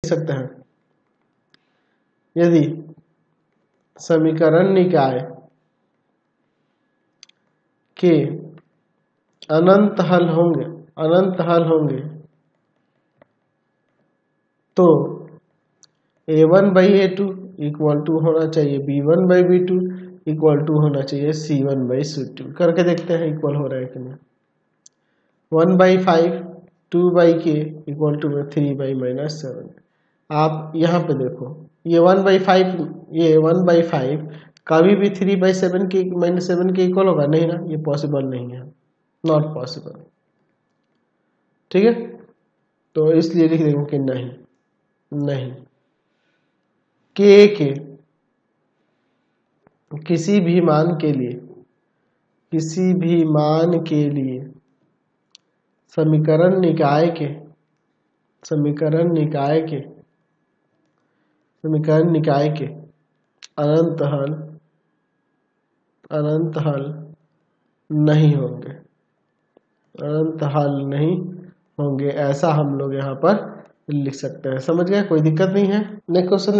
सकते हैं, यदि समीकरण निकाय के अनंत हल होंगे तो a1/a2 इक्वल टू होना चाहिए b1/b2 इक्वल टू होना चाहिए c1/c2। करके देखते हैं इक्वल हो रहा है कि नहीं। 1/5 2/k इक्वल टू 3/-7। आप यहाँ पे देखो ये 1/5 कभी भी 3/7 के -7 के इक्वल होगा नहीं ना, ये पॉसिबल नहीं है, नॉट पॉसिबल। ठीक है, तो इसलिए लिख देंगे कि नहीं के किसी भी मान के लिए समीकरण निकाय के अनंत हल नहीं होंगे, ऐसा हम लोग यहाँ पर लिख सकते हैं। समझ गए, कोई दिक्कत नहीं है। Next question